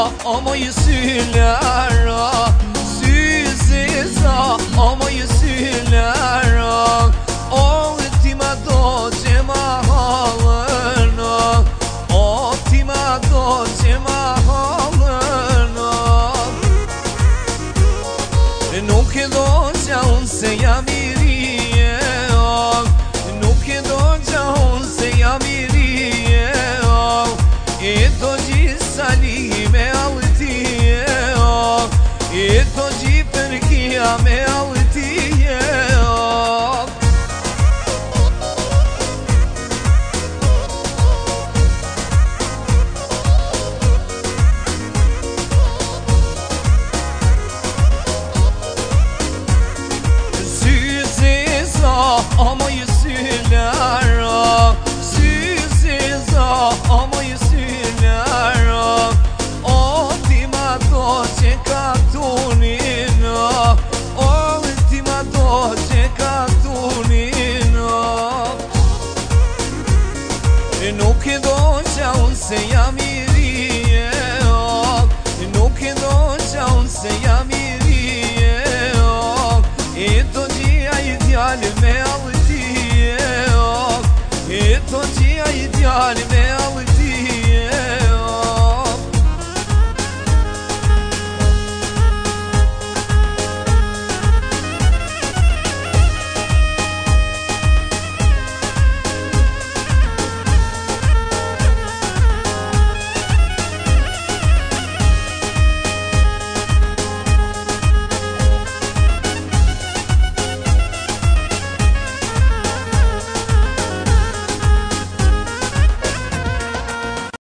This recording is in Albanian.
ama yüzüler Süzeza ama yüzüler Ultima doce mahalına Ultima doce mahalına Nuk e do gja unë se jam i rije Nuk e do gja unë se jam i rije E do gjitha li me allëtije E do gjithë përkia me allëtije Ama yüzüler Süzeza ama yüzüler Ultima doce catunina Ultima doce catunina Nuk e do gja unë se jam i rije Nuk e do gja unë se jam i rije E do gjia i djali me allëtije E do gjia i djali me allëtije